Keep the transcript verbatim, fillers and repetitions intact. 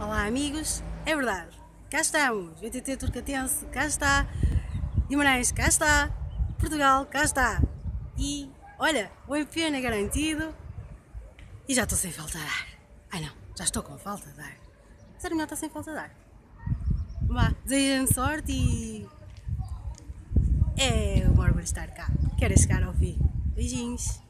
Olá amigos, é verdade, cá estamos, V T T Turcatense, cá está, Guimarães, cá está, Portugal, cá está, e olha, o M P N é garantido e já estou sem falta de ar. Ai não, já estou com falta de ar, mas era melhor estar sem falta de ar. Vá, desejem sorte e é um orgulho estar cá, quero chegar ao fim. Beijinhos.